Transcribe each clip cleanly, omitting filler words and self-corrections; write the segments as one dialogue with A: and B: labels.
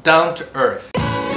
A: down to earth。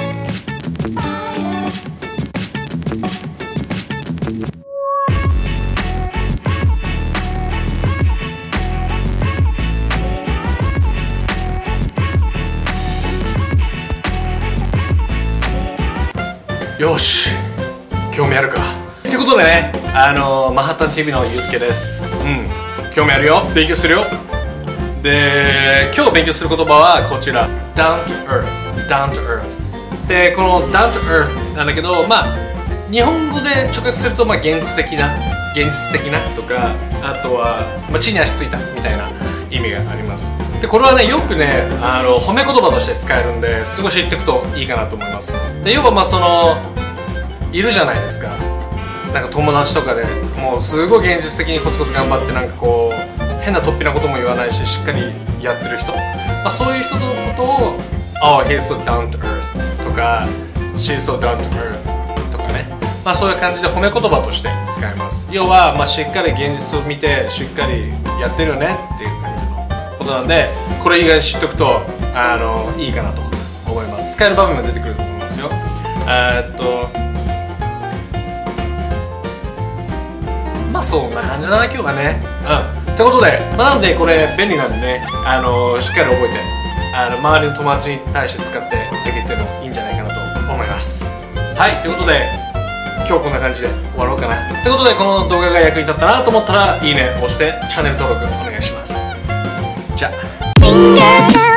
A: よし、興味あるかってことでね、マンハッタン TV のゆうすけです。興味あるよ、勉強するよ。で、今日勉強する言葉はこちら down to earth down to earth で、この down to earth なんだけど、日本語で直訳すると現実的なとか、あとは、地に足ついたみたいな意味があります。で、これはね、よくね、褒め言葉として使えるんで、少し言っていくといいかなと思います。で、要はいるじゃないですか。なんか友達とかでもうすごい現実的にコツコツ頑張って、なんかこう変な突飛なことも言わないし、しっかりやってる人、そういう人のことを「Oh, he's so down to earth」とか「She's so down to earth」とかね、そういう感じで褒め言葉として使います。要は、しっかり現実を見てしっかりやってるよねっていう感じのことなんで、これ以外知っておくといいかなと思います。使える場面が出てくると思いますよ。そんな感じだな今日はね。ってことで、なのでこれ便利なんでね、しっかり覚えて周りの友達に対して使ってできてもいいんじゃないかなと思います。はい、ということで今日こんな感じで終わろうかな。ということで、この動画が役に立ったなと思ったらいいね押してチャンネル登録お願いします。じゃあ。